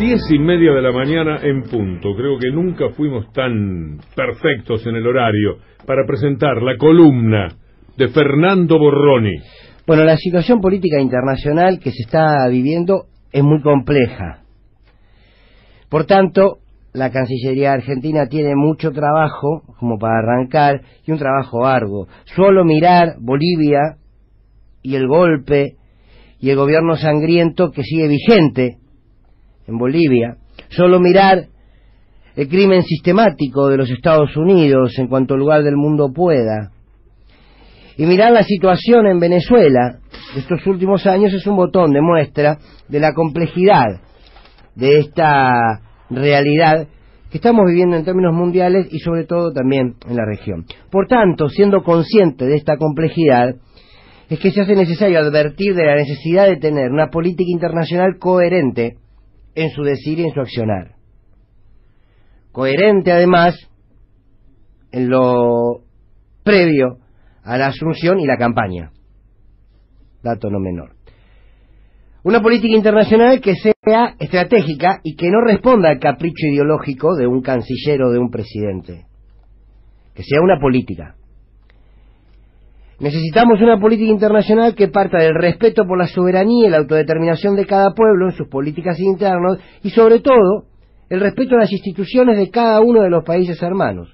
10:30 de la mañana en punto. Creo que nunca fuimos tan perfectos en el horario para presentar la columna de Fernando Borroni. Bueno, la situación política internacional que se está viviendo es muy compleja. Por tanto, la Cancillería argentina tiene mucho trabajo como para arrancar, y un trabajo arduo. Solo mirar Bolivia y el golpe y el gobierno sangriento que sigue vigente en Bolivia, solo mirar el crimen sistemático de los Estados Unidos en cuanto lugar del mundo pueda, y mirar la situación en Venezuela de estos últimos años es un botón de muestra de la complejidad de esta realidad que estamos viviendo en términos mundiales y sobre todo también en la región. Por tanto, siendo consciente de esta complejidad, es que se hace necesario advertir de la necesidad de tener una política internacional coherente en su decir y en su accionar. Coherente, además, en lo previo a la asunción y la campaña. Dato no menor. Una política internacional que sea estratégica y que no responda al capricho ideológico de un canciller o de un presidente. Que sea una política. Necesitamos una política internacional que parta del respeto por la soberanía y la autodeterminación de cada pueblo en sus políticas internas y, sobre todo, el respeto a las instituciones de cada uno de los países hermanos.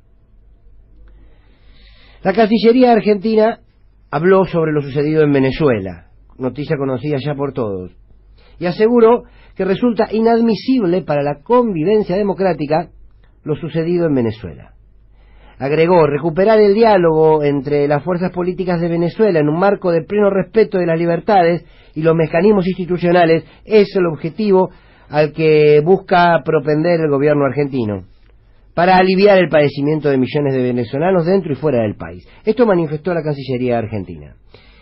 La Cancillería argentina habló sobre lo sucedido en Venezuela, noticia conocida ya por todos, y aseguró que resulta inadmisible para la convivencia democrática lo sucedido en Venezuela. Agregó, recuperar el diálogo entre las fuerzas políticas de Venezuela en un marco de pleno respeto de las libertades y los mecanismos institucionales es el objetivo al que busca propender el gobierno argentino, para aliviar el padecimiento de millones de venezolanos dentro y fuera del país. Esto manifestó la Cancillería argentina.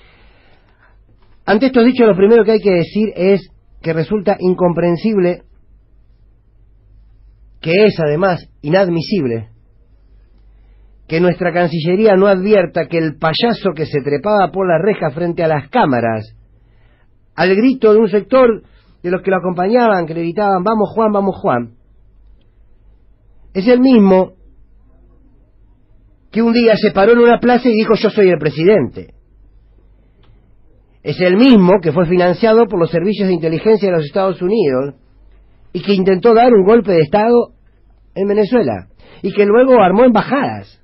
Ante estos dichos, lo primero que hay que decir es que resulta incomprensible, que es además inadmisible, que nuestra Cancillería no advierta que el payaso que se trepaba por la reja frente a las cámaras, al grito de un sector de los que lo acompañaban, que le gritaban vamos Juan, es el mismo que un día se paró en una plaza y dijo yo soy el presidente. Es el mismo que fue financiado por los servicios de inteligencia de los Estados Unidos y que intentó dar un golpe de Estado en Venezuela y que luego armó embajadas.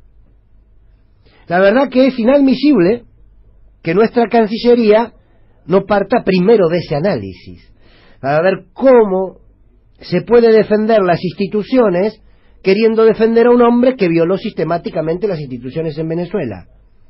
La verdad que es inadmisible que nuestra Cancillería no parta primero de ese análisis, para ver cómo se puede defender las instituciones queriendo defender a un hombre que violó sistemáticamente las instituciones en Venezuela.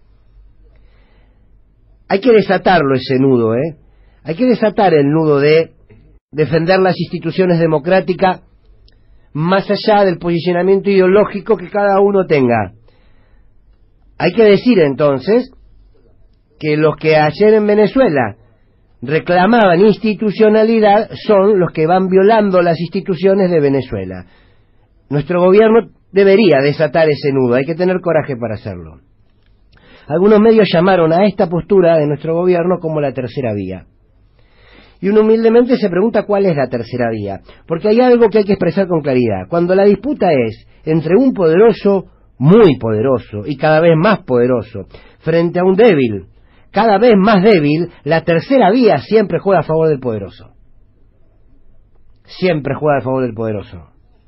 Hay que desatarlo ese nudo, Hay que desatar el nudo de defender las instituciones democráticas más allá del posicionamiento ideológico que cada uno tenga. Hay que decir entonces que los que ayer en Venezuela reclamaban institucionalidad son los que van violando las instituciones de Venezuela. Nuestro gobierno debería desatar ese nudo, hay que tener coraje para hacerlo. Algunos medios llamaron a esta postura de nuestro gobierno como la tercera vía. Y uno humildemente se pregunta cuál es la tercera vía, porque hay algo que hay que expresar con claridad. Cuando la disputa es entre un poderoso, muy poderoso y cada vez más poderoso, frente a un débil, cada vez más débil, la tercera vía siempre juega a favor del poderoso. Siempre juega a favor del poderoso.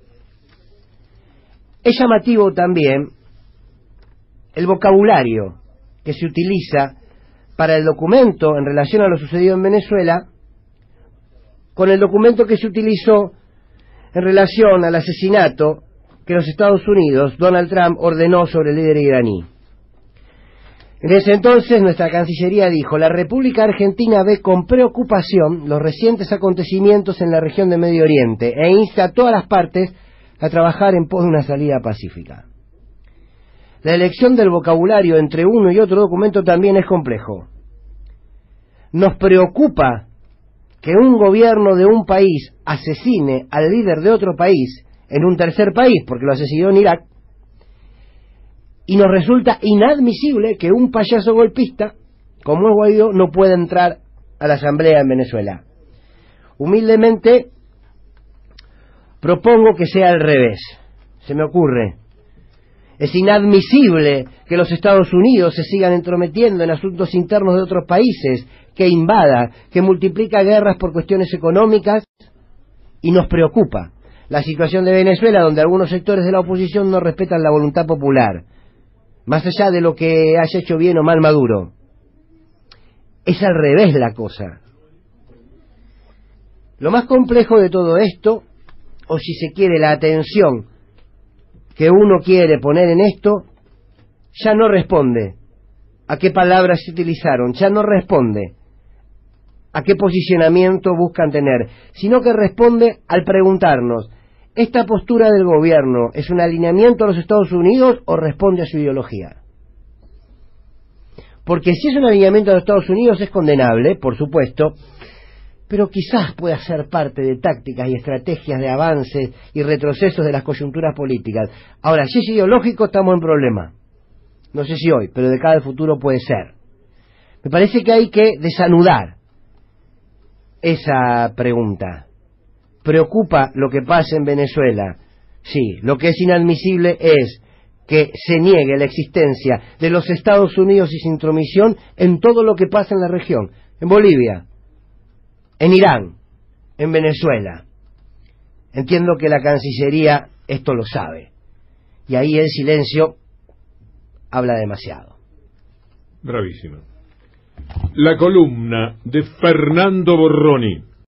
Es llamativo también el vocabulario que se utiliza para el documento en relación a lo sucedido en Venezuela con el documento que se utilizó en relación al asesinato que los Estados Unidos, Donald Trump, ordenó sobre el líder iraní. En ese entonces nuestra Cancillería dijo, la República Argentina ve con preocupación los recientes acontecimientos en la región de Medio Oriente e insta a todas las partes a trabajar en pos de una salida pacífica. La elección del vocabulario entre uno y otro documento también es complejo. Nos preocupa que un gobierno de un país asesine al líder de otro país en un tercer país, porque lo asesinó en Irak, y nos resulta inadmisible que un payaso golpista, como es Guaidó, no pueda entrar a la asamblea en Venezuela. Humildemente, Propongo que sea al revés. Se me ocurre. Es inadmisible que los Estados Unidos se sigan entrometiendo en asuntos internos de otros países, que invada, que multiplica guerras por cuestiones económicas, y nos preocupa la situación de Venezuela, donde algunos sectores de la oposición no respetan la voluntad popular, más allá de lo que haya hecho bien o mal Maduro. Es al revés la cosa. Lo más complejo de todo esto, o si se quiere la atención que uno quiere poner en esto, ya no responde a qué palabras se utilizaron, ya no responde a qué posicionamiento buscan tener, sino que responde al preguntarnos, ¿esta postura del gobierno es un alineamiento a los Estados Unidos o responde a su ideología? Porque si es un alineamiento a los Estados Unidos es condenable, por supuesto, pero quizás pueda ser parte de tácticas y estrategias de avances y retrocesos de las coyunturas políticas. Ahora, si es ideológico, estamos en problema. No sé si hoy, pero de cara al futuro puede ser. Me parece que hay que desanudar esa pregunta. ¿Preocupa lo que pasa en Venezuela? Sí. Lo que es inadmisible es que se niegue la existencia de los Estados Unidos y su intromisión en todo lo que pasa en la región. En Bolivia, en Irán, en Venezuela. Entiendo que la Cancillería esto lo sabe. Y ahí el silencio habla demasiado. Bravísimo. La columna de Fernando Borroni.